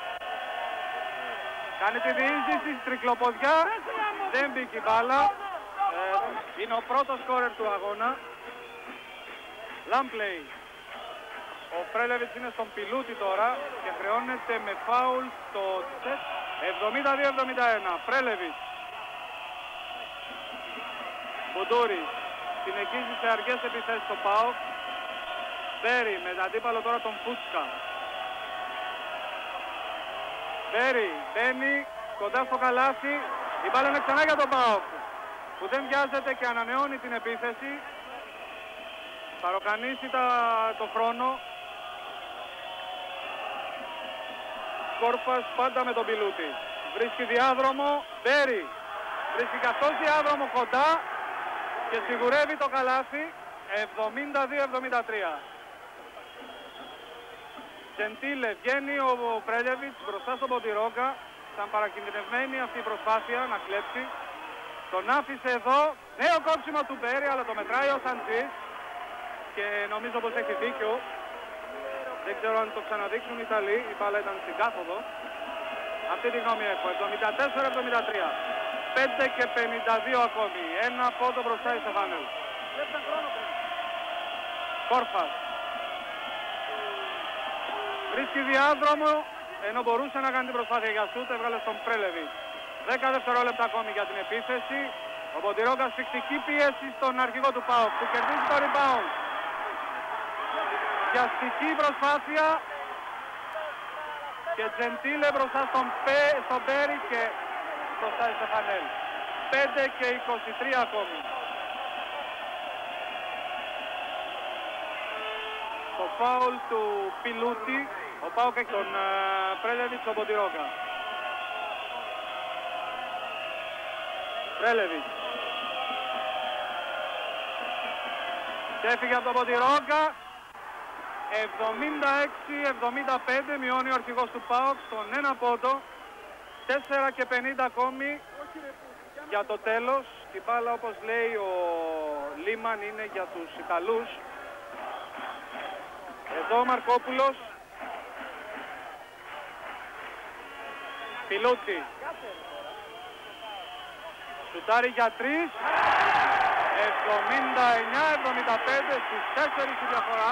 Κάνει τη διείσδυση, τρικλοποδιά. Δεν μπήκε η μπάλα. Είναι ο πρώτος σκόρερ του αγώνα. Λάμπλεϊ. Ο Πρέλεβιτς είναι στον Πιλούτη τώρα και χρεώνεται με φάουλ στο 72-71. Πρέλεβιτς. Μπουντούρης. Συνεχίζει σε αργές επιθέσεις στο ΠΑΟΚ. Μπέρι με αντίπαλο τώρα τον Φούσκα. Μπέρι μπαίνει κοντά στο καλάθι. Η μπάλα είναι ξανά για τον ΠΑΟΚ που δεν βιάζεται και ανανεώνει την επίθεση. Θα ροκανίσει το χρόνο. Κόρφας πάντα με τον Πιλούτη. Βρίσκει διάδρομο. Μπέρι βρίσκει και αυτός διάδρομο κοντά και σιγουρεύει το καλάθι. 72-73. Τζεντίλε βγαίνει ο Πρέλεβιτς μπροστά στον Μποντιρόγκα. Ήταν παρακινδυνευμένη αυτή η προσπάθεια να κλέψει. Τον άφησε εδώ. Νέο κόψιμο του Μπέρι, αλλά το μετράει ο Σαντζής. Και νομίζω πως έχει δίκιο. Δεν ξέρω αν το ξαναδείξουν οι Ιταλοί. Η μπάλα ήταν στην κάθοδο. Αυτή τη γνώμη έχω. 74-73. 5 και 52 ακόμη. Ένα πόντο μπροστά η Στεφανέλ. Κόρφας. Βρίσκει διάδρομο, ενώ μπορούσε να κάνει την προσπάθεια για σούτ, έβγαλε στον Πρέλεβιτς. 10 δευτερόλεπτα ακόμη για την επίθεση. Ο Μποντιρόγκας φυκτική πίεση στον αρχηγό του ΠΑΟΚ που κερδίζει το rebound. Βιαστική προσπάθεια και Τζεντίλε μπροστά στον Μπέρι και μπροστά η Στεφανέλ. 5 και 23 ακόμη. Το φάουλ του Πιλούτη. Ο ΠΑΟΚ έχει τον Πρέλεβιτς στον Μποντιρόγκα. Πρέλεβιτς. Και έφυγε από τον Μποντιρόγκα. 76-75 μειώνει ο αρχηγός του ΠΑΟΚ στον ένα πόντο. 4 και 50 ακόμη για το τέλος. Την μπάλα όπως λέει ο Λίμαν είναι για τους Ιταλούς. Εδώ ο Μαρκόπουλος. Πιλούτη. Σουτάρει για 3. 79-75 στις 4 η διαφορά.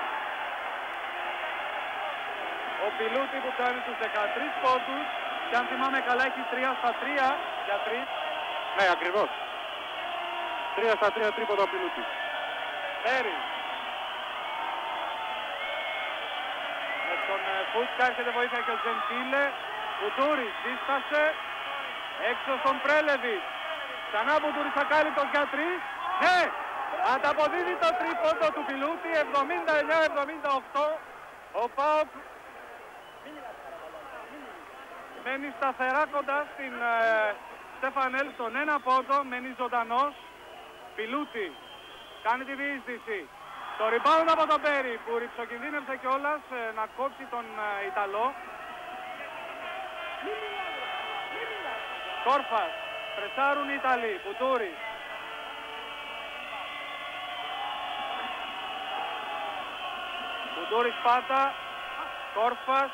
Ο Πιλούτη που κάνει τους 13 πόντους. Και αν θυμάμαι καλά έχει 3 στα 3 για 3. Ναι, ακριβώς. 3 στα 3 τρίποντο ο Πιλούτη. Μπέρι. Με τον Φούσκα έρχεται βοήθεια και ο Τζεντίλε. Μπουντούρης δίστασε. Έξω στον Πρέλεβιτς. Ξανά Μπουντούρης ακάλυπτος για 3. Ναι! Ανταποδίδει το τρίποντο του Πιλούτη. 79-78. Ο ΠΑΟΚ μένει σταθερά κοντά στην Στεφανέλ στον ένα πόντο. Μένει ζωντανός. Πιλούτη κάνει τη διείσδυση. Το rebound από τον Μπέρι που ρυψοκινδύνευσε κιόλας να κόψει τον Ιταλό. Κόρφας. Πρεσάρουν οι Ιταλοί. Μπουντούρης. Μπουντούρης πάτα. Κόρφας.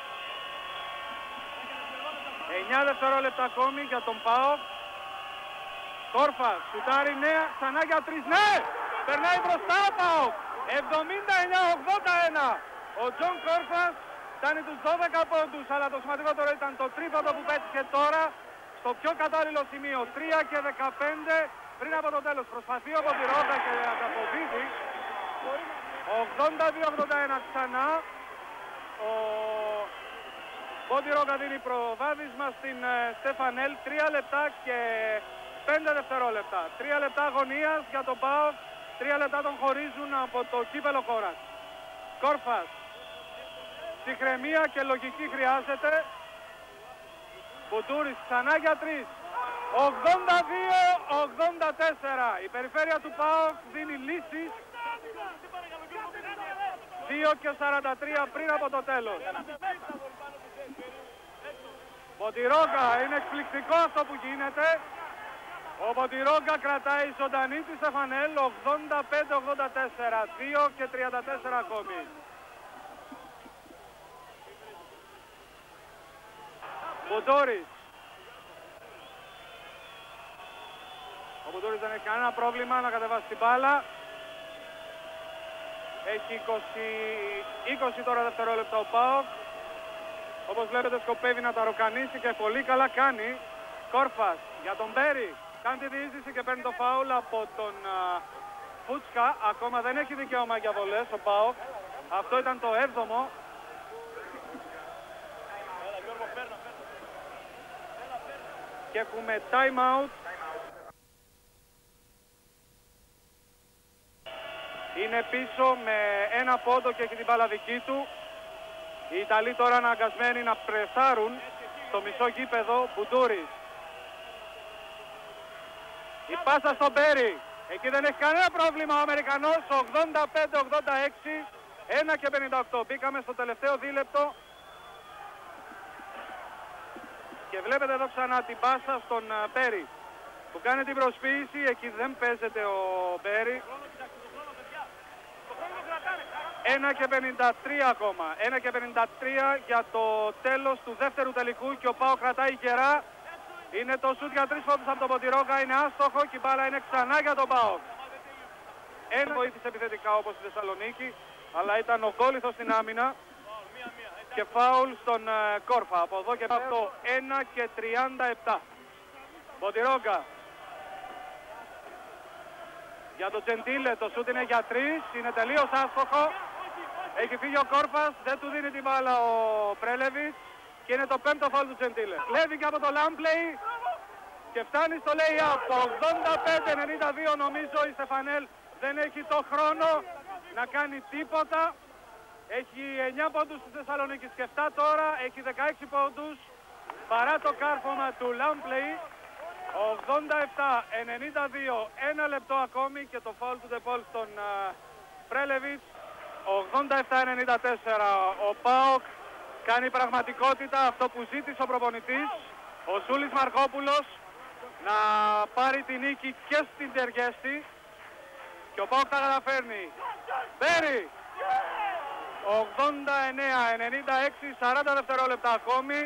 9 δευτερόλεπτα ακόμη για τον ΠΑΟΚ. Κόρφας. Σουτάρει νέα. Ξανά για 3. Ναι! Περνάει μπροστά ο ΠΑΟΚ. 79-81. Ο Τζον Κόρφας κάνει τους 12 πόντους, αλλά το σημαντικότερο ήταν το τρίποντο που πέτυχε τώρα στο πιο κατάλληλο σημείο. 3 και 15 πριν από το τέλος. Προσπαθεί ο Μποντιρόγκα και ανταποδίδει. 82-81 ξανά. Ο Μποντιρόγκα δίνει προβάδισμα στην Στεφανέλ. 3 λεπτά και 5 δευτερόλεπτα. 3 λεπτά αγωνίας για τον ΠΑΟΚ. 3 λεπτά τον χωρίζουν από το κύπελο χώρας. Κόρφας. ψυχραιμία και λογική χρειάζεται. Μπουτούρης ξανά για 3. 82-84. Η περιφέρεια του ΠΑΟΚ δίνει λύσεις. 2 και 43 πριν από το τέλος. Μποτιρόγκα, είναι εκπληκτικό αυτό που γίνεται. Ο Μποτιρόγκα κρατάει ζωντανή τη Στεφανέλ. 85-84. 2 και 34 ακόμη. Μπουτούρης. Ο Μπουτούρης δεν έχει κανένα πρόβλημα να κατεβάσει την μπάλα. Έχει 20 τώρα δευτερόλεπτα ο ΠΑΟΚ. Όπως βλέπετε σκοπεύει να τα ροκανίσει και πολύ καλά κάνει. Κόρφας για τον Μπέρι. Κάνει τη διείσδυση και παίρνει το φάουλ από τον Φούτσκα. Ακόμα δεν έχει δικαίωμα για βολές ο ΠΑΟΚ. Αυτό ήταν το 7ο. Και έχουμε time out. Είναι πίσω με ένα πόντο και έχει την μπάλα δική του. Οι Ιταλοί τώρα αναγκασμένοι να πρεσάρουν στο μισό γήπεδο. Μπουτούρης. Η πάσα στον Μπέρι. Εκεί δεν έχει κανένα πρόβλημα ο Αμερικανός. 85-86. 1 και 58. Μπήκαμε στο τελευταίο δίλεπτο. Και βλέπετε εδώ ξανά την πάσα στον Μπέρι που κάνει την προσποίηση. Εκεί δεν παίζεται ο Μπέρι. 1 και 53 ακόμα. 1 και 53 για το τέλος του δεύτερου τελικού και ο ΠΑΟΚ κρατάει γερά. Είναι το σούτ για 3 πόντους από τον Μποτιρόγκα. Είναι άστοχο και η μπάλα είναι ξανά για τον ΠΑΟΚ. Ένα βοήθησε επιθετικά όπως στη Θεσσαλονίκη, αλλά ήταν ο Κόλιθος στην άμυνα. Και φάουλ στον Κόρφα. Από εδώ και αυτό 1 και 37. Μποτιρόγκα. Για τον Τζεντίλε το σούτ είναι για 3. Είναι τελείως άστοχο. Έχει φύγει ο Κόρφας. Δεν του δίνει την μπάλα ο Πρέλεβιτς. Και είναι το 5ο φάουλ του Τζεντίλε. Κλέβει και από το Λάμπλεϊ. Και φτάνει στο lay-up. 85-92 νομίζω η Στεφανέλ δεν έχει το χρόνο να κάνει τίποτα. Έχει 9 πόντους στη Θεσσαλονίκη και 7 τώρα. Έχει 16 πόντους παρά το κάρφωμα του Λάμπλεϊ. 87-92. 1 λεπτό ακόμη και το φάουλ του Ντεπόλ στον Πρέλεβιτς. 87-94. Ο ΠΑΟΚ κάνει πραγματικότητα αυτό που ζήτησε ο προπονητής. Ο Σούλης Μαρκόπουλος να πάρει την νίκη και στην Τεργέστη. Και ο ΠΑΟΚ τα καταφέρνει. Μπέρι. 89-96. 40 δευτερόλεπτα ακόμη.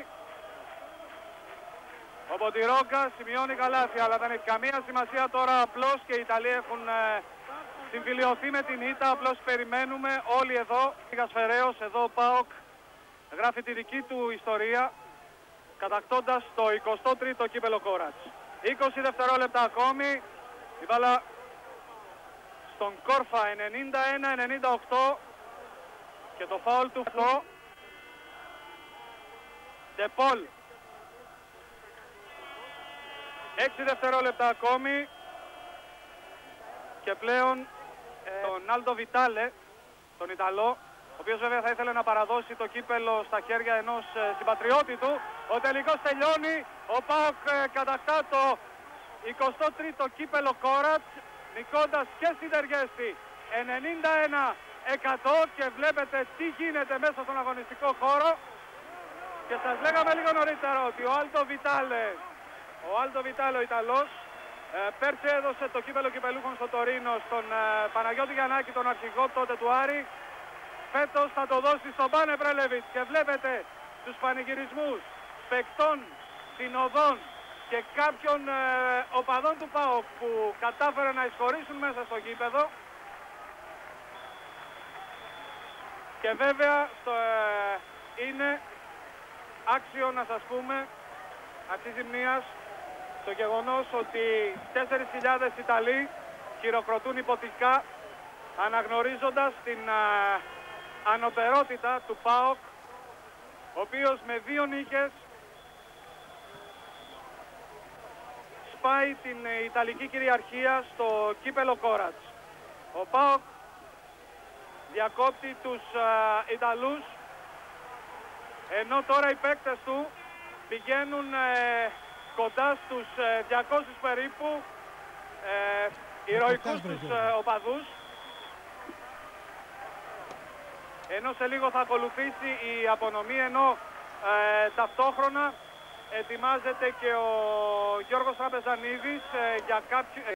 Ο Μποτιρόγκα σημειώνει καλάθι, αλλά δεν έχει καμία σημασία τώρα απλώς και οι Ιταλοί έχουν συμφιλιωθεί με την ήττα. Απλώς περιμένουμε όλοι εδώ. Γασφαιρέως, εδώ ο ΠΑΟΚ γράφει τη δική του ιστορία κατακτώντας το 23ο κύπελο Κόρατς. 20 δευτερόλεπτα ακόμη. Η μπάλα στον Κόρφα. 91-98 και το φάουλ του αυτό. Ντεπόλ. 6 δευτερόλεπτα ακόμη και πλέον τον Άλντο Βιτάλε, τον Ιταλό, ο οποίος βέβαια θα ήθελε να παραδώσει το κύπελο στα χέρια ενός συμπατριώτη του. Ο τελικός τελειώνει, ο ΠΑΟΚ κατακτά το 23ο κύπελο Κόρατς, νικώντας και στην Τεργέστη 91-100 και βλέπετε τι γίνεται μέσα στον αγωνιστικό χώρο. Και σας λέγαμε λίγο νωρίτερα ότι ο Άλντο Βιτάλε, ο Ιταλός, πέρσι έδωσε το κύπελο κυπελούχων στο Τωρίνο στον Παναγιώτη Γιαννάκη, τον αρχηγό τότε του Άρη. Φέτος θα το δώσει στον Πάνε Πρέλεβιτς και βλέπετε τους πανηγυρισμούς παικτών, συνοδών και κάποιων οπαδών του ΠΑΟΚ που κατάφεραν να εισχωρήσουν μέσα στο γήπεδο. Και βέβαια είναι άξιο να σας πούμε, αξίζει μνήας, το γεγονός ότι 4.000 Ιταλοί χειροκροτούν υποτικά αναγνωρίζοντας την ανωτερότητα του ΠΑΟΚ, ο οποίος με 2 νίκες σπάει την Ιταλική κυριαρχία στο κύπελο Κόρατς. Ο ΠΑΟΚ διακόπτει τους Ιταλούς Ενώ τώρα οι παίκτες του πηγαίνουν κοντά στους 200 περίπου ηρωικούς τους οπαδούς. Ενώ σε λίγο θα ακολουθήσει η απονομή, ενώ ταυτόχρονα ετοιμάζεται και ο Γιώργος Τραπεζανίδης για